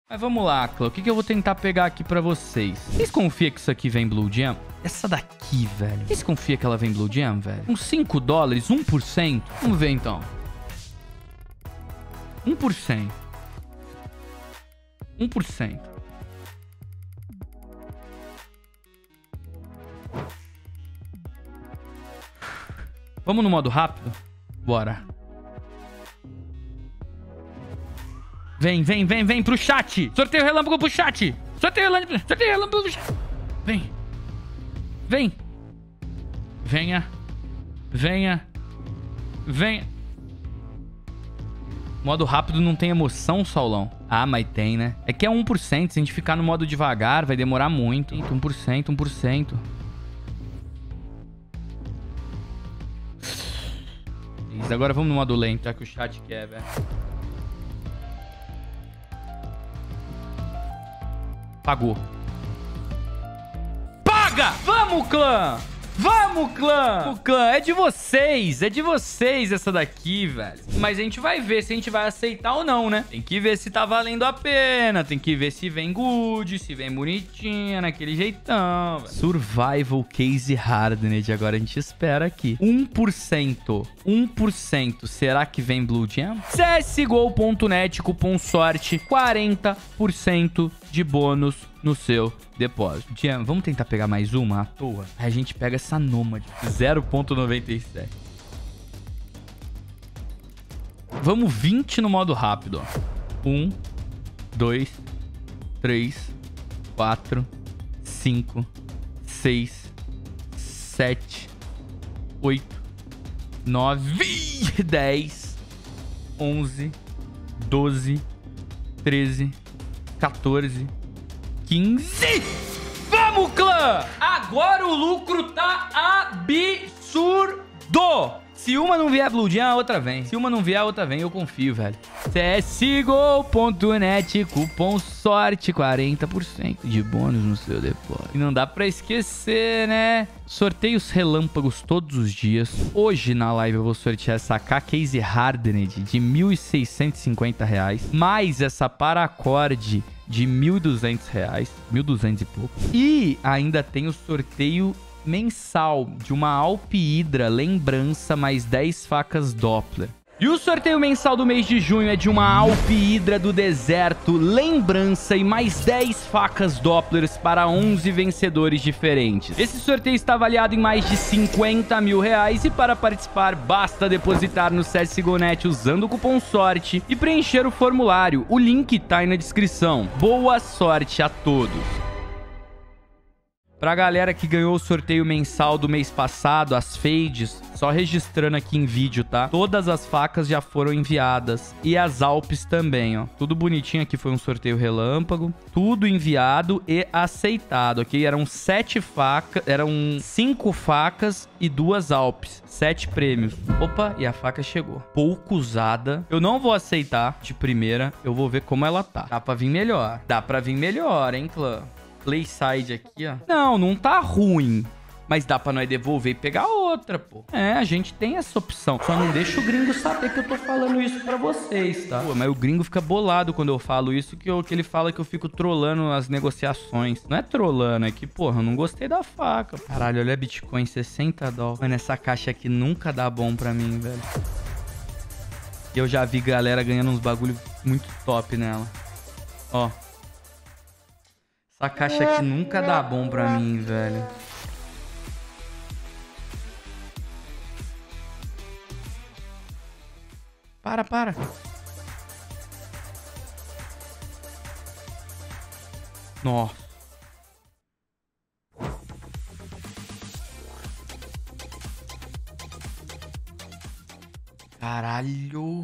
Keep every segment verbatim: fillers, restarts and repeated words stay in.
Mas vamos lá, clã. O que, que eu vou tentar pegar aqui pra vocês? Vocês confiam que isso aqui vem Blue Gem? Essa daqui, velho. Vocês confiam que ela vem Blue Gem, velho? Com cinco dólares, um por cento? Vamos ver, então. um por cento. um por cento. Vamos no modo rápido? Bora. Vem, vem, vem, vem pro chat. Sorteio relâmpago pro chat. Sorteio relâmpago, sorteio relâmpago pro chat. Vem. Vem. Venha. Venha. Venha. Modo rápido não tem emoção, Saulão? Ah, mas tem, né? É que é um por cento. Se a gente ficar no modo devagar, vai demorar muito. um por cento, um por cento. Isso, agora vamos no modo lento, já que o chat quer, velho. Pagou. Paga! Vamos, clã! Vamos, clã! O clã é de vocês, é de vocês essa daqui, velho. Mas a gente vai ver se a gente vai aceitar ou não, né? Tem que ver se tá valendo a pena, tem que ver se vem good, se vem bonitinha, naquele jeitão, velho. Survival Case Hardened, agora a gente espera aqui. um por cento, um por cento, será que vem Blue Gem? C S G O ponto net, cupom sorte, quarenta por cento de bônus no seu depósito. Gem, vamos tentar pegar mais uma à toa? Aí a gente pega essa Nômade, zero ponto noventa e sete. Vamos vinte no modo rápido, ó. um, dois, três, quatro, cinco, seis, sete, oito, nove, dez, onze, doze, treze, quatorze, quinze. Vamos, clã! Agora o lucro tá absurdo! Se uma não vier Blue Gem, a outra vem. Se uma não vier, a outra vem. Eu confio, velho. C S G O ponto net, cupom sorte, quarenta por cento de bônus no seu depósito. E não dá pra esquecer, né? Sorteios relâmpagos todos os dias. Hoje na live eu vou sortear essa K Case Hardened de mil seiscentos e cinquenta reais. Mais essa Paracord de mil e duzentos reais. mil e duzentos e pouco. E ainda tem o sorteio mensal de uma Alp Hydra lembrança mais dez facas Doppler. E o sorteio mensal do mês de junho é de uma Alp Hydra do deserto lembrança e mais dez facas Dopplers para onze vencedores diferentes. Esse sorteio está avaliado em mais de cinquenta mil reais e para participar basta depositar no C S G O ponto net usando o cupom sorte e preencher o formulário. O link tá aí na descrição. Boa sorte a todos! Pra galera que ganhou o sorteio mensal do mês passado, as fades, só registrando aqui em vídeo, tá? Todas as facas já foram enviadas. E as Alpes também, ó. Tudo bonitinho aqui, foi um sorteio relâmpago. Tudo enviado e aceitado, ok? Eram sete facas, eram cinco facas e duas Alpes. Sete prêmios. Opa, e a faca chegou. Pouco usada. Eu não vou aceitar de primeira. Eu vou ver como ela tá. Dá pra vir melhor. Dá pra vir melhor, hein, clã? Playside aqui, ó. Não, não tá ruim. Mas dá pra nós devolver e pegar outra, pô. É, a gente tem essa opção. Só não deixa o gringo saber que eu tô falando isso pra vocês, tá? Pô, mas o gringo fica bolado quando eu falo isso, que, eu, que ele fala que eu fico trolando as negociações. Não é trolando, é que, porra, eu não gostei da faca. Caralho, olha a Bitcoin, sessenta dólares. Mano, essa caixa aqui nunca dá bom pra mim, velho. E eu já vi galera ganhando uns bagulho muito top nela. Ó. Essa caixa aqui nunca dá bom pra mim, velho. Para, para. Nossa. Caralho.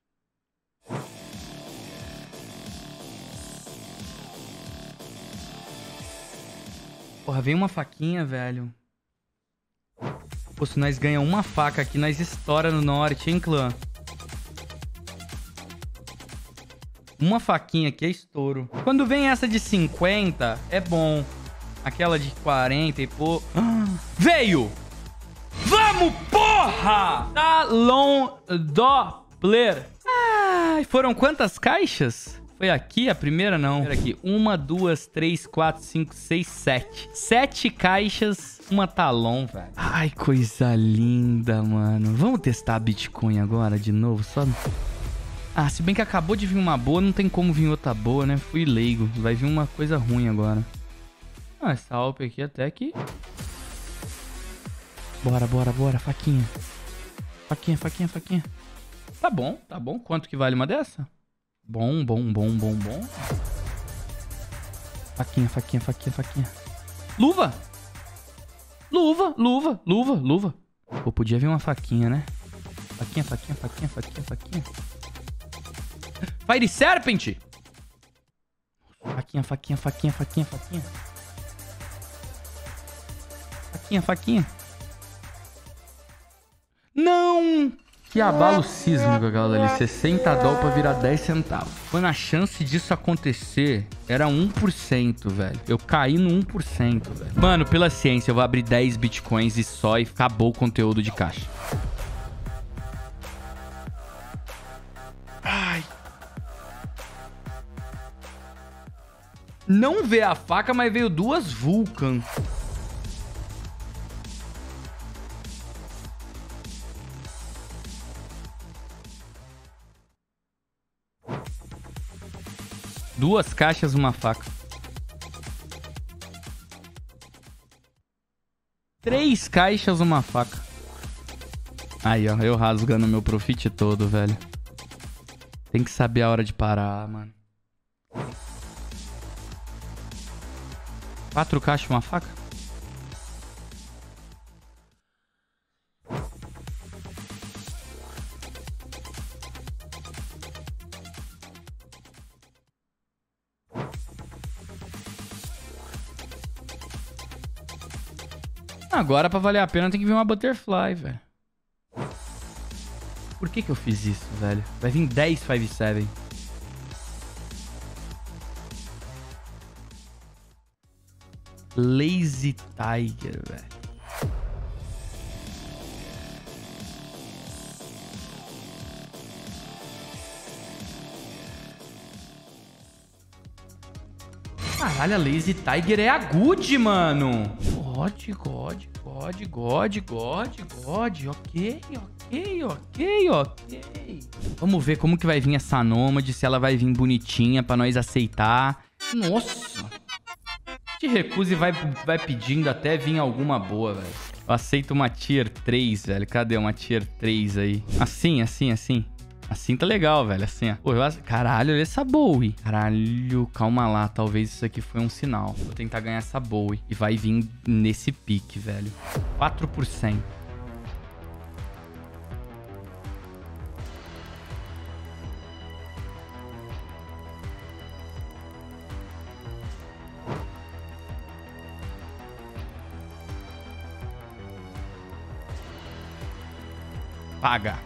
Porra, vem uma faquinha, velho. Pô, se nós ganhamos uma faca aqui, nós estoura no norte, hein, clã? Uma faquinha aqui é estouro. Quando vem essa de cinquenta, é bom. Aquela de quarenta e pô... Ah, veio! Vamos, porra! Talon Doppler. Ah, foram quantas caixas? Foi Foi aqui a primeira? Não. Era aqui. Uma, duas, três, quatro, cinco, seis, sete. Sete caixas, uma Talon, velho. Ai, coisa linda, mano. Vamos testar a Bitcoin agora de novo? Só... Ah, se bem que acabou de vir uma boa, não tem como vir outra boa, né? Fui leigo. Vai vir uma coisa ruim agora. Ah, essa Alp aqui até que... Bora, bora, bora. Faquinha. Faquinha, faquinha, faquinha. Tá bom, tá bom. Quanto que vale uma dessa? Bom, bom, bom, bom, bom. Faquinha, faquinha, faquinha, faquinha. Luva! Luva, luva, luva, luva. Pô, podia vir uma faquinha, né? Faquinha, faquinha, faquinha, faquinha, faquinha. Fire Serpent! Faquinha, faquinha, faquinha, faquinha, faquinha. Faquinha, faquinha. Não! Que abalo sísmico aquela dali. sessenta dólares pra virar dez centavos. Quando a chance disso acontecer era um por cento, velho. Eu caí no um por cento, velho. Mano, pela ciência, eu vou abrir dez bitcoins e só e acabou o conteúdo de caixa. Ai. Não veio a faca, mas veio duas Vulcan. Duas caixas, uma faca. Três caixas, uma faca. Aí, ó. Eu rasgando meu profit todo, velho. Tem que saber a hora de parar, mano. Quatro caixas, uma faca? Agora, pra valer a pena, tem que vir uma Butterfly, velho. Por que que eu fiz isso, velho? Vai vir dez cinco sete. Lazy Tiger, velho. Caralho, a Lazy Tiger é a good, mano. God, God, God, God, God, God. Ok, ok, ok, ok. Vamos ver como que vai vir essa Nômade, se ela vai vir bonitinha pra nós aceitar. Nossa. De recusa e vai, vai pedindo até vir alguma boa, velho. Eu aceito uma tier três, velho. Cadê uma tier três aí? Assim, assim, assim. Assim tá legal, velho. Assim, ó. Pô, eu... Caralho, olha essa Bowie. Caralho, calma lá. Talvez isso aqui foi um sinal. Vou tentar ganhar essa Bowie. E vai vir nesse pique, velho. quatro por cento. Paga.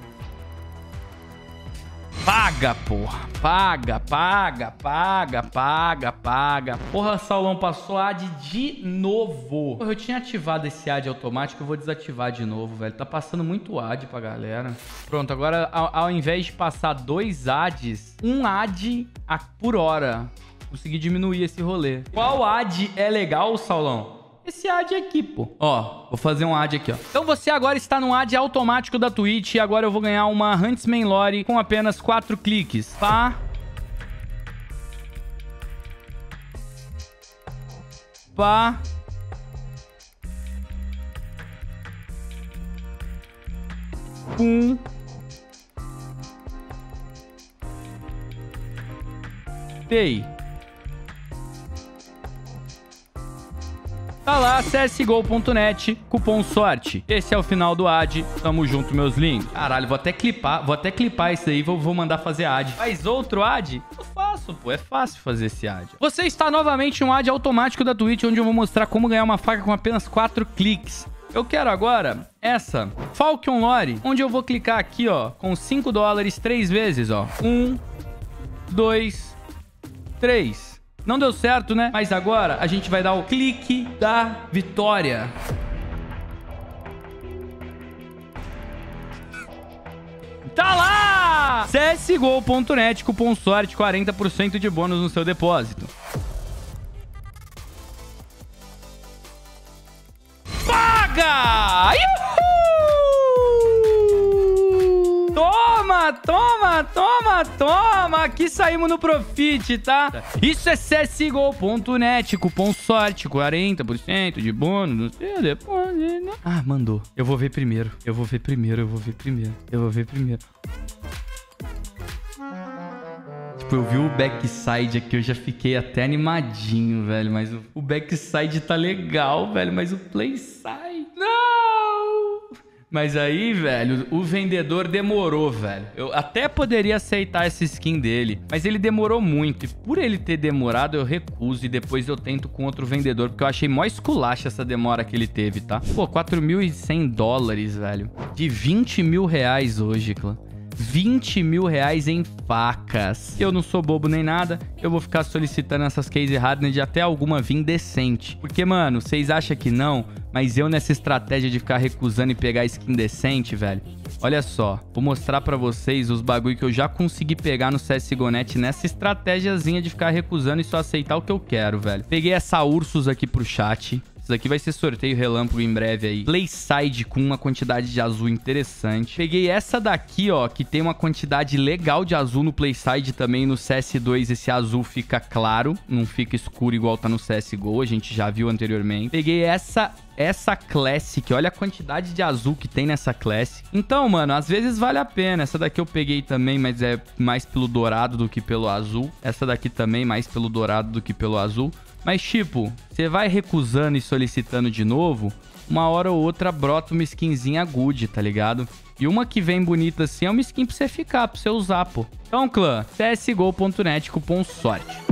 Paga, porra. Paga, paga, paga, paga, paga. Porra, Saulão passou A D de novo. Porra, eu tinha ativado esse A D automático, eu vou desativar de novo, velho. Tá passando muito A D pra galera. Pronto, agora ao, ao invés de passar dois A Ds, um A D a, por hora. Consegui diminuir esse rolê. Qual A D é legal, Saulão? Esse A D aqui, pô. Ó, vou fazer um A D aqui, ó. Então você agora está no A D automático da Twitch e agora eu vou ganhar uma Huntsman Lore com apenas quatro cliques. Pá. Pá. Pum. Tei. Tá lá, C S G O ponto net, cupom sorte. Esse é o final do A D. Tamo junto, meus lindos. Caralho, vou até clipar, vou até clipar isso aí, vou, vou mandar fazer A D. Faz outro A D? Eu faço, pô. É fácil fazer esse A D. Você está novamente em um A D automático da Twitch, onde eu vou mostrar como ganhar uma faca com apenas quatro cliques. Eu quero agora essa Falcon Lore, onde eu vou clicar aqui, ó, com cinco dólares três vezes, ó. Um, dois, três. Não deu certo, né? Mas agora a gente vai dar o clique da vitória. Tá lá! C S G O ponto net, cupom sorte, quarenta por cento de bônus no seu depósito. Paga! Uhul! Toma, toma, toma, toma! Aqui saímos no profit, tá? Isso é C S G O ponto net, cupom sorte, quarenta por cento de bônus no seu depósito. Ah, mandou. Eu vou ver primeiro. Eu vou ver primeiro, eu vou ver primeiro. Eu vou ver primeiro. Tipo, eu vi o backside aqui, eu já fiquei até animadinho, velho. Mas o, o backside tá legal, velho. Mas o playside... Não! Mas aí, velho, o vendedor demorou, velho. Eu até poderia aceitar essa skin dele, mas ele demorou muito. E por ele ter demorado, eu recuso e depois eu tento com outro vendedor, porque eu achei mó esculacha essa demora que ele teve, tá? Pô, quatro mil e cem dólares, velho. De vinte mil reais hoje, clã. vinte mil reais em facas. Eu não sou bobo nem nada. Eu vou ficar solicitando essas case hardened até alguma vir decente. Porque, mano, vocês acham que não? Mas eu nessa estratégia de ficar recusando e pegar skin decente, velho. Olha só. Vou mostrar pra vocês os bagulho que eu já consegui pegar no C S G O ponto net nessa estratégiazinha de ficar recusando e só aceitar o que eu quero, velho. Peguei essa Ursus aqui pro chat. Isso daqui vai ser sorteio relâmpago em breve aí. Playside com uma quantidade de azul interessante. Peguei essa daqui, ó, que tem uma quantidade legal de azul no Playside também. No C S dois esse azul fica claro, não fica escuro igual tá no C S G O. A gente já viu anteriormente. Peguei essa... Essa Classic, olha a quantidade de azul que tem nessa Classic. Então, mano, às vezes vale a pena. Essa daqui eu peguei também, mas é mais pelo dourado do que pelo azul. Essa daqui também mais pelo dourado do que pelo azul. Mas, tipo, você vai recusando e solicitando de novo, uma hora ou outra brota uma skinzinha good, tá ligado? E uma que vem bonita assim é uma skin pra você ficar, pra você usar, pô. Então, clã, C S G O ponto net, cupom sorte.